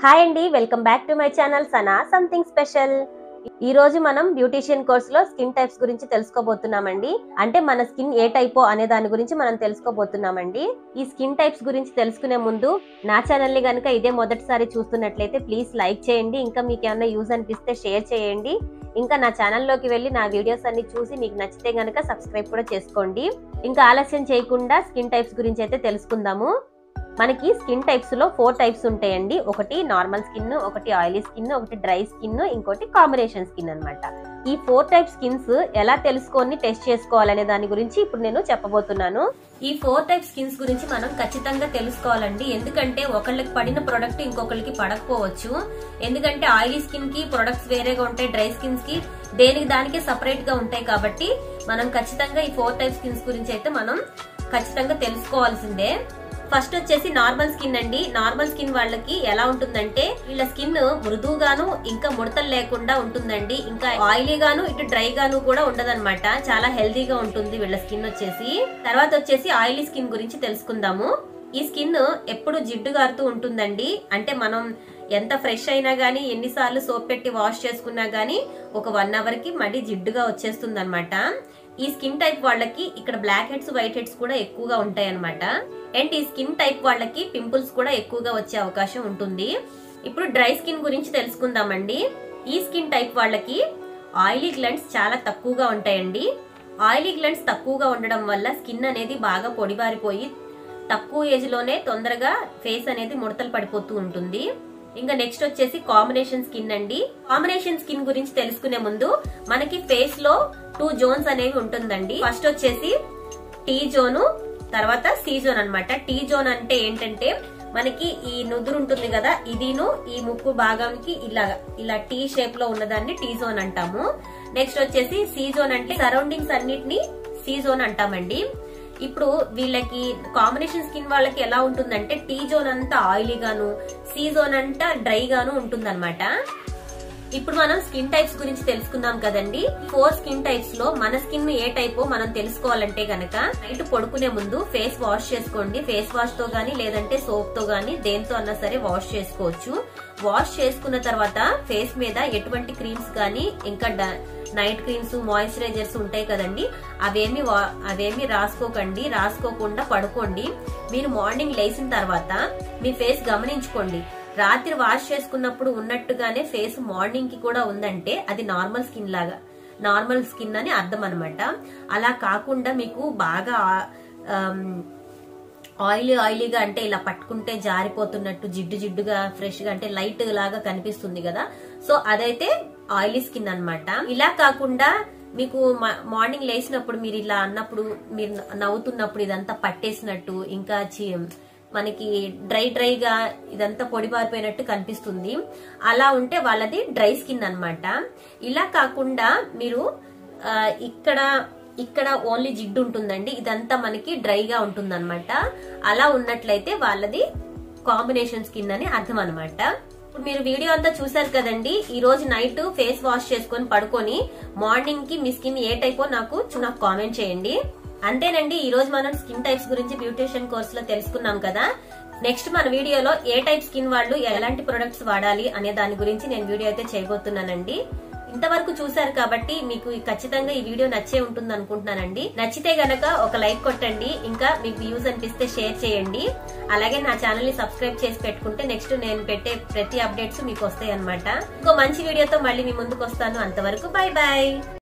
Hi అండి, welcome back to my channel Sana something special. ఈ రోజు మనం బ్యూటీషియన్ కోర్స్ లో స్కిన్ టైప్స్ గురించి తెలుసుకోబోతున్నామండి. అంటే మన స్కిన్ ఏ టైపో అనే దాని గురించి మనం తెలుసుకోబోతున్నామండి. ఈ స్కిన్ టైప్స్ గురించి తెలుసుకునే ముందు నా ఛానల్ ని గనుక ఇదే మొదటిసారి చూస్తున్నట్లయితే ప్లీజ్ లైక్ చేయండి. ఇంకా మీకు ఏమైనా యూజ్ అనిపిస్తే షేర్ చేయండి. ఇంకా నా ఛానల్లోకి వెళ్ళి నా వీడియోస్ అన్ని చూసి మీకు నచ్చితే గనుక సబ్స్క్రైబ్ కూడా చేసుకోండి. ఇంకా ఆలస్యం చేయకుండా స్కిన్ టైప్స్ గురించి అయితే తెలుసుకుందాము. మనకి స్కిన్ టైప్స్ లో 4 టైప్స్ ఉంటాయండి. ఒకటి నార్మల్ స్కిన్, ఒకటి ఆయిలీ స్కిన్, ఒకటి డ్రై స్కిన్, ఇంకోటి కాంబినేషన్ స్కిన్ అన్నమాట. ఈ 4 టైప్ స్కిన్స్ ఎలా తెలుసుకొని టెస్ట్ చేసుకోవాలనే దాని గురించి ఇప్పుడు నేను చెప్పబోతున్నాను. ఈ 4 టైప్ స్కిన్స్ గురించి మనం ఖచ్చితంగా తెలుసుకోవాలండి. ఎందుకంటే ఒకళ్ళకి పడిన ప్రొడక్ట్ ఇంకొకరికి పడకపోవచ్చు. ఎందుకంటే ఆయిలీ స్కిన్ కి ప్రొడక్ట్స్ వేరేగా ఉంటాయి, డ్రై స్కిన్స్ కి దేనికి దానికే సపరేట్ గా ఉంటాయి. కాబట్టి మనం ఖచ్చితంగా ఈ 4 టైప్ స్కిన్స్ గురించి అయితే మనం ఖచ్చితంగా తెలుసుకోవాల్సిందే. ఫస్ట్ వచ్చేసి నార్మల్ స్కిన్ అండి. నార్మల్ స్కిన్ వాళ్ళకి ఎలా ఉంటుందంటే వీళ్ళ స్కిన్ మృదువుగాను ఇంకా ముడతలు లేకుండా ఉంటుందండి. ఇంకా ఆయిలీ గాను ఇటు డ్రై గాను కూడా ఉండదన్నమాట. చాలా హెల్దీగా ఉంటుంది వీళ్ళ స్కిన్ వచ్చేసి. తర్వాత వచ్చేసి ఆయిలీ స్కిన్ గురించి తెలుసుకుందాము. ఈ స్కిన్ ఎప్పుడు జిడ్డు గారుతూ ఉంటుందండి. అంటే మనం ఎంత ఫ్రెష్ అయినా గానీ, ఎన్నిసార్లు సోప్ పెట్టి వాష్ చేసుకున్నా గానీ ఒక 1 అవర్ కి మళ్ళీ జిడ్డుగా వచ్చేస్తుంది అనమాట. ఈ స్కిన్ టైప్ వాళ్ళకి ఇక్కడ బ్లాక్ హెడ్స్, వైట్ హెడ్స్ కూడా ఎక్కువగా ఉంటాయి అనమాట. అండ్ ఈ స్కిన్ టైప్ వాళ్ళకి పింపుల్స్ కూడా ఎక్కువగా వచ్చే అవకాశం ఉంటుంది. ఇప్పుడు డ్రై స్కిన్ గురించి తెలుసుకుందామండి. ఈ స్కిన్ టైప్ వాళ్ళకి ఆయిలీ గ్లాండ్స్ చాలా తక్కువగా ఉంటాయండి. ఆయిలీ గ్లాండ్స్ తక్కువగా ఉండడం వల్ల స్కిన్ అనేది బాగా పొడిబారిపోయి తక్కువ ఏజ్ లోనే తొందరగా ఫేస్ అనేది ముడతలు పడిపోతూ ఉంటుంది. ఇంకా నెక్స్ట్ వచ్చేసి కాంబినేషన్ స్కిన్ అండి. కాంబినేషన్ స్కిన్ గురించి తెలుసుకునే ముందు మనకి ఫేస్ లో 2 జోన్స్ అనేవి ఉంటుందండి. ఫస్ట్ వచ్చేసి టీ జోను, తర్వాత సి జోన్ అనమాట. టీ జోన్ అంటే ఏంటంటే మనకి ఈ నుదురు ఉంటుంది కదా, ఇదిను ఈ ముక్కు భాగానికి ఇలా టీ షేప్ లో ఉన్నదాన్ని టీ జోన్ అంటాము. నెక్స్ట్ వచ్చేసి సి జోన్ అంటే సరౌండింగ్స్ అన్నిటిని సి జోన్ అంటామండి. ఇప్పుడు వీళ్ళకి కాంబినేషన్ స్కిన్ వాళ్ళకి ఎలా ఉంటుందంటే టీ జోన్ అంతా ఆయిలీ గాను, సి జోన్ అంతా డ్రై గాను ఉంటుందన్నమాట. ఇప్పుడు మనం స్కిన్ టైప్స్ గురించి తెలుసుకుందాం కదండి. 4 స్కిన్ టైప్స్ లో మన స్కిన్ ఏ టైపో మనం తెలుసుకోవాలంటే గనక నైట్ పడుకునే ముందు ఫేస్ వాష్ చేసుకోండి. ఫేస్ వాష్ తో గానీ లేదంటే సోప్ తో గానీ దేంతో అన్నా సరే వాష్ చేసుకోవచ్చు. వాష్ చేసుకున్న తర్వాత ఫేస్ మీద ఎటువంటి క్రీమ్స్ గానీ ఇంకా నైట్ క్రీమ్స్, మాయిశ్చరైజర్స్ ఉంటాయి కదండి, అవేమి రాసుకోకండి. రాసుకోకుండా పడుకోండి. మీరు మార్నింగ్ లేచిన తర్వాత మీ ఫేస్ గమనించుకోండి. రాత్రి వాష్ చేసుకున్నప్పుడు ఉన్నట్టుగానే ఫేస్ మార్నింగ్ కి కూడా ఉందంటే అది నార్మల్ స్కిన్ అని అర్థం అనమాట. అలా కాకుండా మీకు బాగా ఆయిలీగా అంటే ఇలా పట్టుకుంటే జారిపోతున్నట్టు జిడ్డుగా ఫ్రెష్ గా అంటే లైట్ లాగా కనిపిస్తుంది కదా, సో అదైతే ఆయిలీ స్కిన్ అన్నమాట. ఇలా కాకుండా మీకు మార్నింగ్ లేచినప్పుడు మీరు ఇలా అన్నప్పుడు, మీరు నవ్వుతున్నప్పుడు ఇదంతా పట్టేసినట్టు, ఇంకా మనకి డ్రైగా ఇదంతా పొడిబారిపోయినట్టు కనిపిస్తుంది. అలా ఉంటే వాళ్ళది డ్రై స్కిన్ అన్నమాట. ఇలా కాకుండా మీరు ఇక్కడ ఓన్లీ జిడ్డు ఉంటుందండి, ఇదంతా మనకి డ్రైగా ఉంటుంది అనమాట. అలా ఉన్నట్లయితే వాళ్ళది కాంబినేషన్ స్కిన్ అని అర్థం అనమాట. ఇప్పుడు మీరు వీడియో అంతా చూసారు కదండి. ఈ రోజు నైట్ ఫేస్ వాష్ చేసుకొని పడుకొని మార్నింగ్ కి మీ స్కిన్ ఏ టైపో నాకు కామెంట్ చేయండి. అంతేనండి, ఈ రోజు మనం స్కిన్ టైప్స్ గురించి బ్యూటీషియన్ కోర్స్ లో తెలుసుకున్నాం కదా. నెక్స్ట్ మన వీడియోలో ఏ టైప్ స్కిన్ వాళ్ళు ఎలాంటి ప్రొడక్ట్స్ వాడాలి అనే దాని గురించి నేను వీడియో అయితే చేయబోతున్నానండి. ఇంతవరకు చూసారు కాబట్టి మీకు ఖచ్చితంగా ఈ వీడియో నచ్చే ఉంటుంది అనుకుంటున్నానండి. నచ్చితే గనక ఒక లైక్ కొట్టండి. ఇంకా మీకు యూజ్ అనిపిస్తే షేర్ చేయండి. అలాగే నా ఛానల్ ని సబ్స్క్రైబ్ చేసి పెట్టుకుంటే నెక్స్ట్ నేను పెట్టే ప్రతి అప్డేట్స్ మీకు వస్తాయి అనమాట. ఇంకో మంచి వీడియోతో మళ్ళీ మీ ముందుకు వస్తాను. అంతవరకు బై బై.